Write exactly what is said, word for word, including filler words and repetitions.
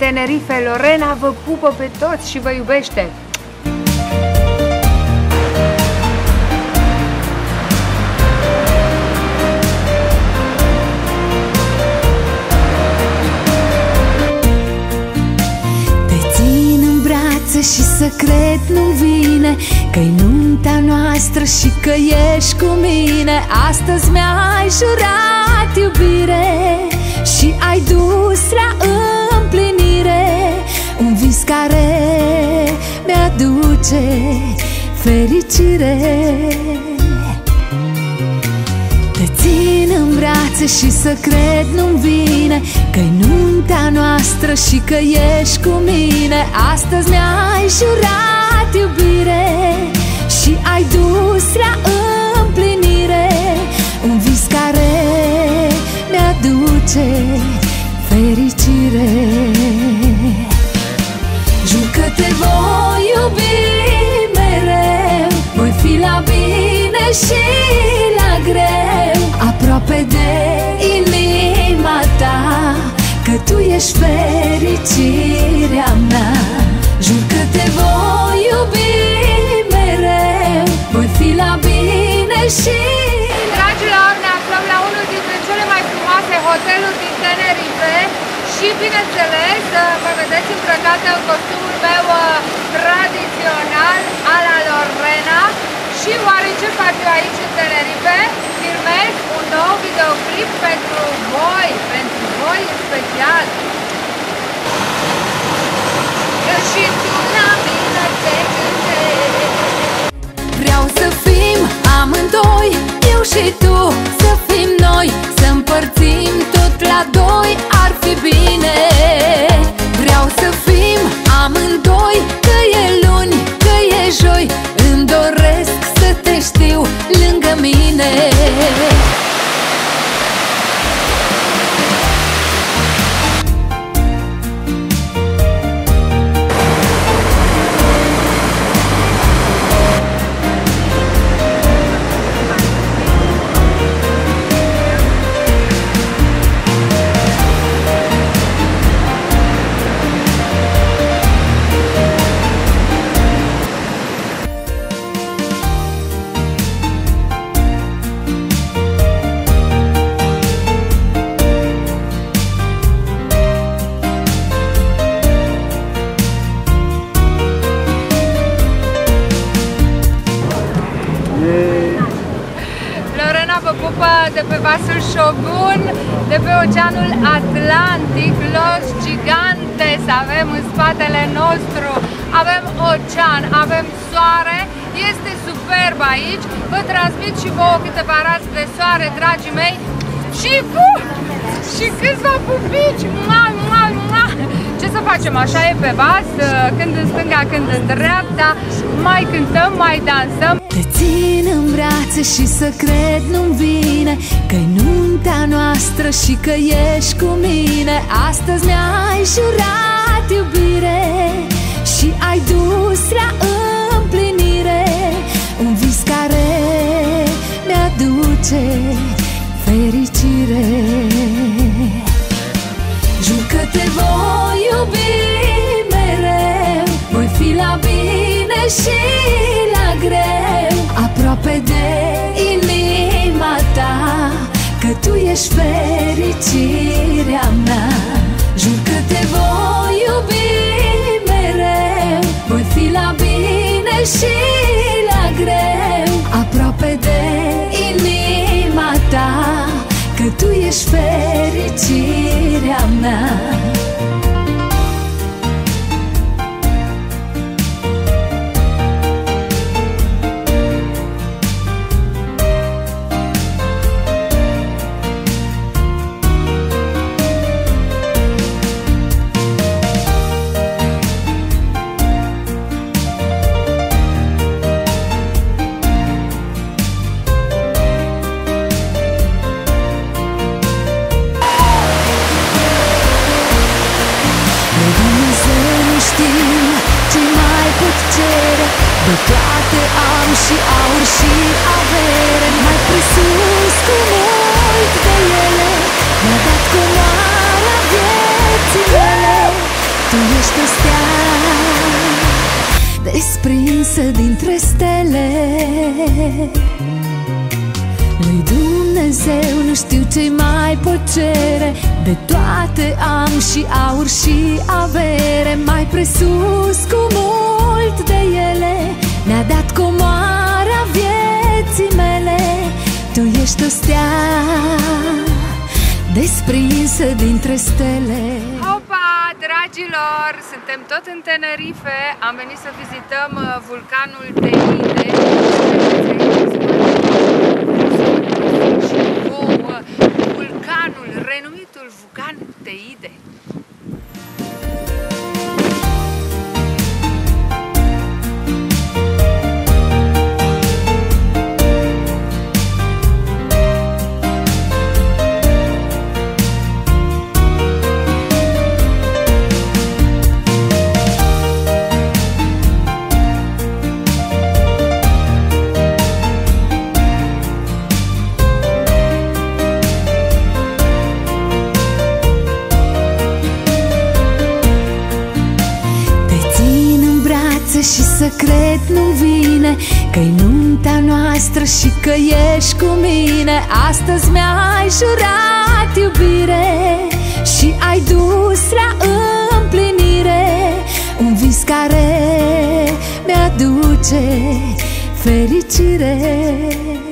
Tenerife. Lorena vă pupă pe toți și vă iubește! Și secret nu-mi vine că-i nunta noastră și că ești cu mine. Astăzi mi-ai jurat iubire și ai dus la împlinire un vis care mi-aduce fericire. Te țin în brațe și secret nu-mi vine că-i nunta noastră și că ești cu mine. Astăzi mi-ai jurat iubire și ai dus la împlinire un vis care mi-aduce fericire. Jur că te voi iubi mereu, voi fi la bine și la greu, aproape de inima ta, că tu ești fericirea mea. Jur că te voi iubi mereu, voi fi la bine și... Dragilor, ne aflăm la unul dintre cele mai frumoase hoteluri din Tenerife și, bineînțeles, mă vedeți îmbrăcată în costumul meu tradițional a la Lorena. Și oare ce fac eu aici în Tenerife? Filmez un nou videoclip pentru voi, pentru voi în special. Și tu la mine te gândești. Vreau să fim amândoi, eu și tu, să fim noi, să împărțim tot la doi, ar fi bine. Vreau să fim amândoi, că e luni, că e joi, îmi doresc să te știu lângă mine. Lorena vă pupă de pe vasul Shogun, de pe Oceanul Atlantic. Los Gigantes avem în spatele nostru, avem ocean, avem soare, este superb aici. Vă transmit și vouă câteva raze de soare, dragii mei, și uh, și câțiva pupici. Mua, mua, mua. Ce să facem? Așa e pe vas, când în stânga, când în dreapta, mai cântăm, mai dansăm. Te țin în brațe și secret nu-mi vine că-i nunta noastră și că ești cu mine. Astăzi mi-ai jurat iubire și ai dus la împlinire un vis care mi-aduce fericire. Jur că te voi iubi mereu, voi fi la bine și la greu, aproape de inima ta, că tu ești fericirea mea. Jur că te voi iubi mereu, voi fi la bine și la greu, aproape de inima ta, că tu ești fericirea mea. De toate am și aur și avere, mai presus cu mult de ele, mi-a dat comoara vieții mele. o stea desprinsă dintre stele. Lui Dumnezeu nu știu ce mai pot cere, de toate am și aur și avere. Mai presus cu mult de ele ne-a dat comoara vieții mele. Tu ești o stea desprinsă dintre stele. Opa, dragilor, suntem tot în Tenerife. Am venit să vizităm vulcanul Teide. Vulcanul, renumitul vulcan Teide. Și secret nu-mi vine că-i nunta noastră și că ești cu mine. Astăzi mi-ai jurat iubire și ai dus la împlinire un vis care mi-aduce fericire.